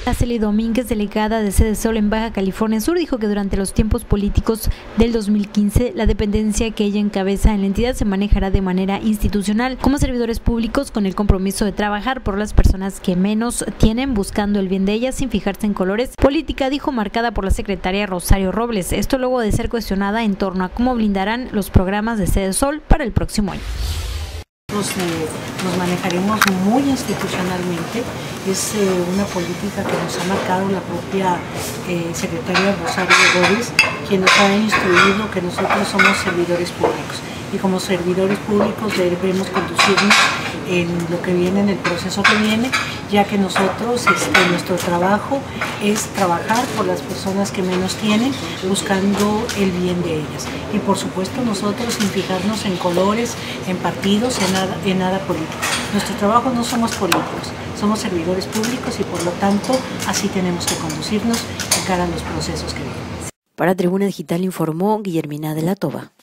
Araceli Domínguez, delegada de Sede Sol en Baja California Sur, dijo que durante los tiempos políticos del 2015, la dependencia que ella encabeza en la entidad se manejará de manera institucional, como servidores públicos, con el compromiso de trabajar por las personas que menos tienen, buscando el bien de ellas sin fijarse en colores. Política, dijo, marcada por la secretaria Rosario Robles. Esto luego de ser cuestionada en torno a cómo blindarán los programas de Sede Sol para el próximo año. Nos manejaremos muy institucionalmente. Es una política que nos ha marcado la propia secretaria Rosario Robles, quien nos ha instruido que nosotros somos servidores públicos y como servidores públicos debemos conducirnos en lo que viene, en el proceso que viene, ya que nosotros, nuestro trabajo es trabajar por las personas que menos tienen, buscando el bien de ellas. Y por supuesto nosotros sin fijarnos en colores, en partidos, en nada político. Nuestro trabajo no somos políticos, somos servidores públicos y por lo tanto así tenemos que conducirnos de cara a los procesos que vienen. Para Tribuna Digital informó Guillermina de la Toba.